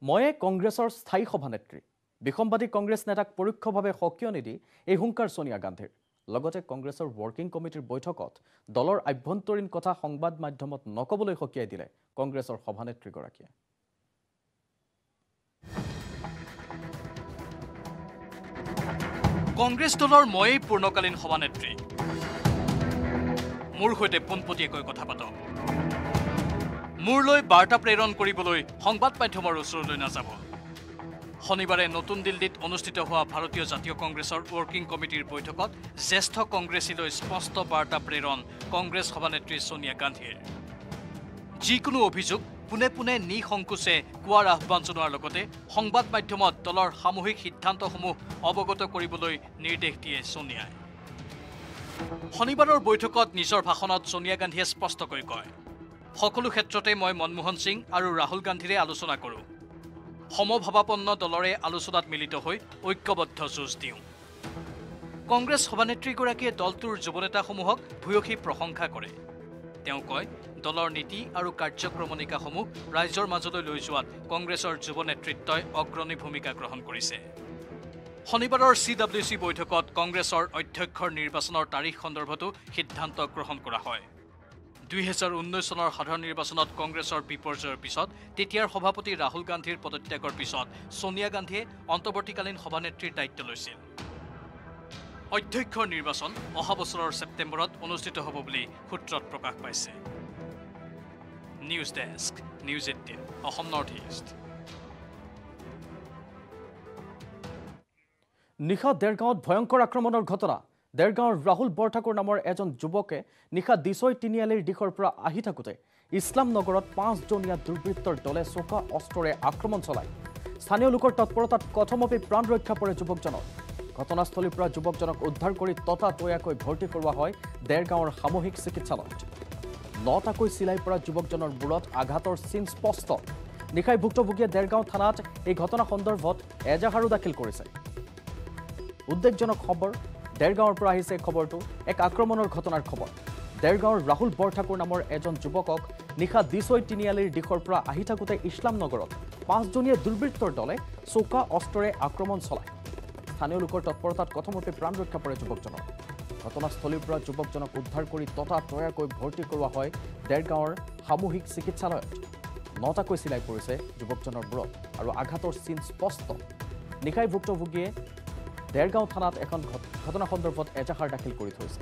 ময়ে কংগ্ৰেছৰ স্থায়ী সভানেত্ৰী বিসম্বাদী কংগ্ৰেছ নেতাক পৰোক্ষভাৱে সক্ৰিয় নিদি এই হুংকাৰ সোনিয়া গান্ধীৰ লগতে কংগ্ৰেছৰ ৱৰ্কিং কমিটিৰ বৈঠকত দলৰ আভ্যন্তৰীণ কথা সংবাদ মাধ্যমত নক'বলৈ সকিয়াই দিলে কংগ্ৰেছৰ সভানেত্ৰীগৰাকীয়ে কংগ্ৰেছ দলৰ ময়ে পূৰ্ণকালীন সভানেত্ৰী মোৰ হৈতে পোনপটীয়াকৈ কথা পাতক মোৰলৈ বাৰ্তা প্ৰেৰণ কৰিবলৈ সংবাদ মাধ্যমৰ ওচৰলৈ নাযাব শনিবাৰে নতুন দিল্লীত অনুষ্ঠিত হোৱা ভাৰতীয় জাতীয় কংগ্ৰেছৰ ৱৰ্কিং কমিটিৰ বৈঠকত জ্যেষ্ঠ কংগ্ৰেছীলৈ স্পষ্ট বাৰ্তা প্ৰেৰণ কংগ্ৰেছ সভানেত্ৰী সোনিয়া গান্ধীৰ যিকোনো অভিযোগ পুনে পুনে নিসংকোচে কোৱাৰ আহ্বান জনোৱাৰ লগতে সংবাদ মাধ্যমত দলৰ সামূহিক সিদ্ধান্তসমূহ অৱগত কৰিবলৈ নিৰ্দেশ দিয়ে সোনিয়াই শনিবাৰৰ বৈঠকত নিজৰ ভাষণত সোনিয়া গান্ধীয়ে স্পষ্টকৈ কয় সকলো ক্ষেত্ৰতে মই মনমোহন সিং আৰু ৰাহুল গান্ধীৰে আলোচনা কৰোঁ সমভাৱাপন্ন দলৰে আলোচনাত মিলিত হৈ ঐক্যবদ্ধ যুঁজ দিওঁ কংগ্ৰেছ সভানেত্ৰীগৰাকীয়ে দলটোৰ যুৱনেতাসমূহক ভূয়সী প্ৰশংসা কৰে তেওঁ কয় দলৰ নীতি আৰু কাৰ্যক্ৰমণিকাসমূহ ৰাইজৰ মাজলৈ লৈ যোৱাত কংগ্ৰেছৰ যুৱ নেতৃত্বই অগ্ৰণী ভূমিকা গ্ৰহণ কৰিছে শনিবাৰৰ CWC বৈঠকত কংগ্ৰেছৰ অধ্যক্ষৰ নিৰ্বাচনৰ তাৰিখ সন্দৰ্ভতো সিদ্ধান্ত গ্ৰহণ কৰা হয় 2019 চনৰ সাধাৰণ নিৰ্বাচনত কংগ্ৰেছৰ বিপৰ্যয়ৰ পিছত তেতিয়াৰ সভাপতি ৰাহুল গান্ধীৰ পদত্যাগৰ পিছত সোনিয়া গান্ধীয়ে অন্তৰ্বৰ্তীকালীন সভানেত্ৰীৰ দায়িত্ব লৈছিল অধ্যক্ষৰ নিৰ্বাচন অহা বছৰৰ ছেপ্টেম্বৰত অনুষ্ঠিত হ'ব বুলি সূত্ৰত প্ৰকাশ পাইছে news desk news 18 Assam north east নিশা দেৰগাঁৱত ভয়ংকৰ আক্ৰমণৰ ঘটনা দেৰগাঁৱৰ ৰাহুল বৰঠাকুৰ নামৰ এজন যুৱকে নিশা দিছৈ তিনিআলিৰ দিশৰ পৰা আহি থাকোঁতে ইছলাম নগৰত 5 জনীয়া দুৰ্বৃত্তৰ দলে চোকা অস্ত্ৰৰে আক্ৰমণ চলায় স্থানীয় লোকৰ তৎপৰতাত কথমপি প্ৰাণ ৰক্ষা পৰে যুৱকজনৰ ঘটনাস্থলীৰ পৰা যুৱকজনক উদ্ধাৰ কৰি ততাতৈয়াকৈ ভৰ্তি কৰোৱা হয় দেৰগাঁৱৰ সামূহিক চিকিৎসালয়ত 9টাকৈ চিলাই পৰা যুৱকজনৰ মূৰত আঘাতৰ চিন স্পষ্ট নিশাই ভুক্তভোগীয়ে দেৰগাঁও থানাত এই ঘটনা সন্দৰ্ভত এজাহাৰো দাখিল কৰিছে উদ্বেগজনক খবৰ দেৰগাঁৱৰ পৰা আহিছে খবৰটো এক আক্ৰমণৰ ঘটনাৰ খবৰ দেৰগাঁৱৰ ৰাহুল বৰঠাকুৰ নামৰ এজন যুৱকক নিশা দিছৈ তিনিআলিৰ দিশৰ পৰা আহি থাকোঁতে ইছলাম নগৰত 5 জনীয়া দুৰ্বৃত্তৰ দলে চোকা অস্ত্ৰৰে আক্ৰমণ চলায় স্থানীয় লোকৰ তৎপৰতাত কথমপি প্ৰাণ ৰক্ষা পৰে যুৱকজনৰ ঘটনাস্থলীৰ পৰা যুৱকজনক উদ্ধাৰ কৰি ততাতৈয়াকৈ ভৰ্তি কৰোৱা হয় দেৰগাঁৱৰ সামূহিক চিকিৎসালয়ত 9টাকৈ চিলাই পৰিছে যুৱকজনৰ মূৰত আৰু আঘাতৰ চিন স্পষ্ট নিশাই ভুক্তভোগীয়ে দেৰগাঁও থানাত এখন ঘটনা সন্দৰ্ভত এজাহাৰ দাখিল কৰি থৈছে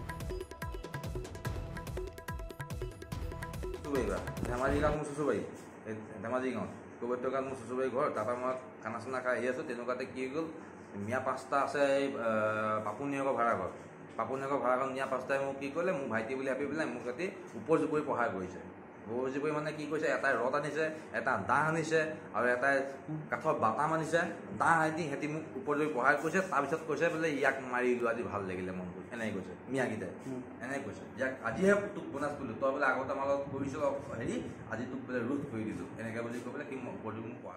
ধেমাজি গাঁৱত মোৰ চুচুবাৰী ধেমাজি গাঁৱত কবৈতগাঁৱত মোৰ চুচুবাৰী ঘৰ তাৰপৰা মই খানা চানা খাই আহি আছোঁ তেনেকুৱাতে কি হৈ গ'ল মিয়া 5টা আছে এই পাপুনিয়াকৰ ভাড়াঘৰ মিয়া 5টাই মোক কি কৰিলে মোৰ ভাইটি বুলি ভাবি পেলাই মোক ৰাতি ওপৰ জুপৰি সহায় কৰিছে ওপৰ মানে কি কৰিছে এটাই ৰদ আনিছে এটা দাহ আনিছে আৰু এটাই কাঠৰ বাটাম আনিছে দাহ আনি সিহঁতি মোক ওপৰ জুপৰি সহায় কৰিছে তাৰপিছত কৈছে বোলে ইয়াক মাৰিলোঁ আজি ভাল লাগিলে মনটো এনেকৈ কৈছে মিয়াকেইটাই এনেকৈ কৈছে ইয়াক আজিহে তোক বনাছ কৰিলোঁ তই বোলে আগতে আমাৰ লগত কৰিছ হেৰি আজি তোক বোলে ৰোধ কৰি দিলোঁ এনেকৈ বুলি কৈ পেলাই সি ওপৰ জুপৰি মোক